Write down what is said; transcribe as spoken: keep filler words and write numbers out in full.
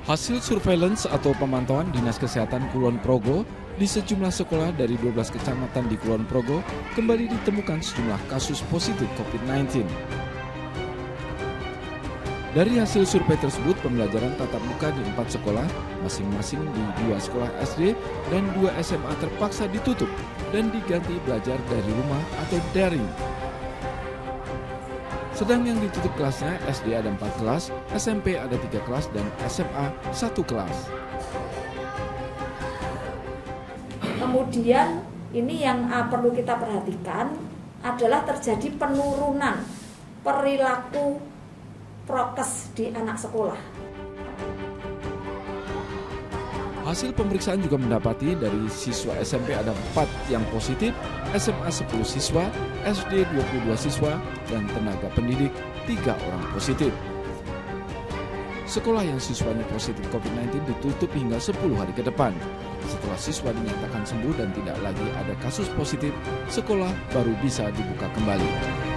Hasil surveillance atau pemantauan Dinas Kesehatan Kulon Progo di sejumlah sekolah dari dua belas kecamatan di Kulon Progo kembali ditemukan sejumlah kasus positif covid sembilan belas. Dari hasil survei tersebut, pembelajaran tatap muka di empat sekolah, masing-masing di dua sekolah S D dan dua S M A terpaksa ditutup dan diganti belajar dari rumah atau daring. Sedang yang ditutup kelasnya S D ada empat kelas, S M P ada tiga kelas, dan S M A satu kelas. Kemudian ini yang uh, perlu kita perhatikan adalah terjadi penurunan perilaku prokes di anak sekolah. Hasil pemeriksaan juga mendapati dari siswa S M P ada empat yang positif, S M A sepuluh siswa, S D dua puluh dua siswa, dan tenaga pendidik tiga orang positif. Sekolah yang siswanya positif covid sembilan belas ditutup hingga sepuluh hari ke depan. Setelah siswa dinyatakan sembuh dan tidak lagi ada kasus positif, sekolah baru bisa dibuka kembali.